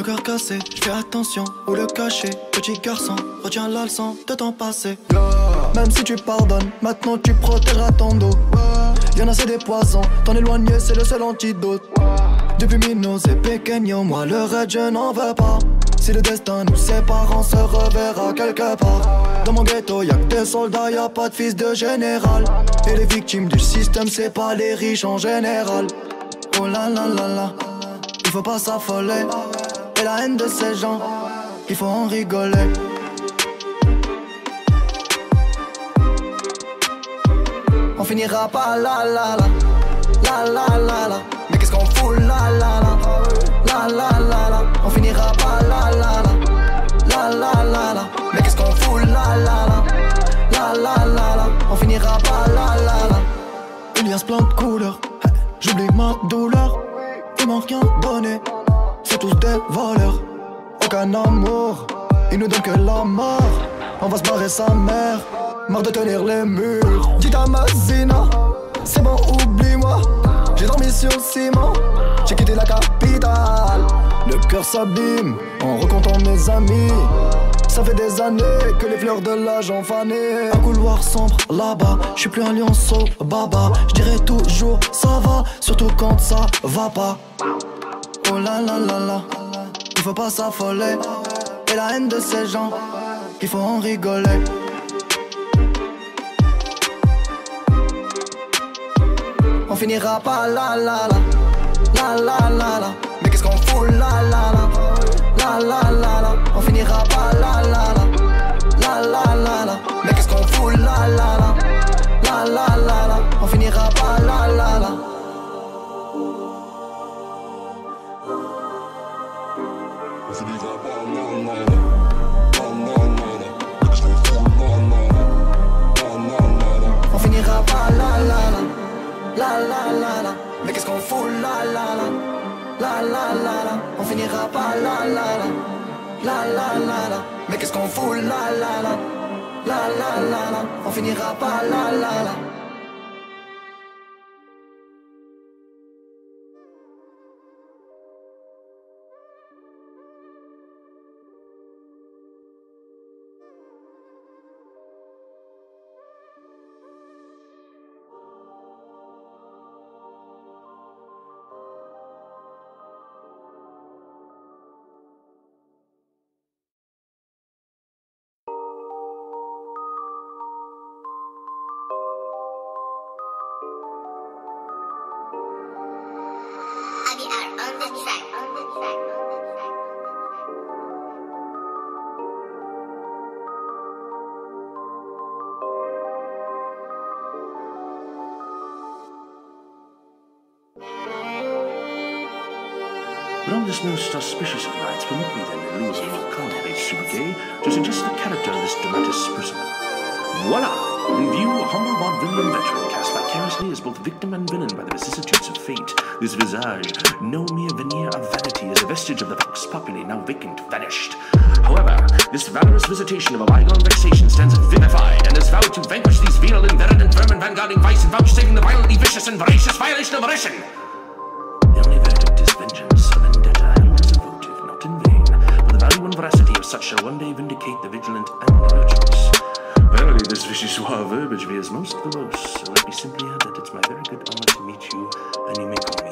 cœur cassé, je fais attention, où le cacher. Petit garçon, retiens la leçon de temps passé. Même si tu pardonnes, maintenant tu protégeras ton dos. Y'en a c'est des poisons, t'en éloigner c'est le seul antidote. Depuis Minos et Pequeño, moi le raid je n'en veux pas. Si le destin nous sépare, on se reverra quelque part. Dans mon ghetto y'a que des soldats, y'a pas de fils de général. Et les victimes du système c'est pas les riches en général. Oh la la la la, il faut pas s'affoler. Et la haine de ces gens, il faut en rigoler. On finira par la la la, la la la la. Mais qu'est-ce qu'on fout la la la, la la la la. On finira par la la la, la la la la. Mais qu'est-ce qu'on fout la la la, la la la la. On finira par la la la. Il y a plein de couleurs, j'oublie ma douleur. Ils m'ont rien donné, c'est tous des voleurs. Aucun amour, ils nous donnent que la mort. On va se barrer sa mère, marre de tenir les murs. Dis à ma zina, c'est bon oublie-moi. J'ai dormi sur le ciment, j'ai quitté la capitale. Le cœur s'abîme en recomptant mes amis. Ça fait des années que les fleurs de l'âge ont fané. Un couloir sombre là-bas, je suis plus un lionceau baba. Je dirais toujours ça va, surtout quand ça va pas. Oh la la la la, il faut pas s'affoler. Et la haine de ces gens, il faut en rigoler. On finira par la la la, la la la la. Mais qu'est-ce qu'on fout la la la, la la la la. On finira par la la la, la la la la. Mais qu'est-ce qu'on fout la la la, la la la la. On finira par la la la. On finira par la la la, la la la la. Qu'est-ce qu'on fout la la la, la la la la. On finira par la la la, la la la la. Mais qu'est-ce qu'on fout la la la, la la la la. On finira par la la la, la la la la. Mais qu'est-ce qu'on fout la la la, la la la la. On finira par la la la. But on this most auspicious of nights, permit me then the illusion of carnage soubriquet to suggest the character of this dramatis personam. Voila! In view, a humble vaudevillian veteran cast vicariously as both victim and villain by the vicissitudes of fate. This visage, no mere veneer of vanity, is a vestige of the vox populi, now vacant, vanished. However, this valorous visitation of a bygone vexation stands vivified, and has vowed to vanquish these venal, inveterate, infirm, and vanguarding vice, and vouchsafing the violently vicious and voracious violation of volition. The only verdict is vengeance, a vendetta, and as a votive, not in vain, for the value and veracity of such shall one day vindicate the vigilant and virtuous. Verily, this vichyssoise verbiage veers most verbose, so let me simply add that it's my very good honor to meet you, and you may call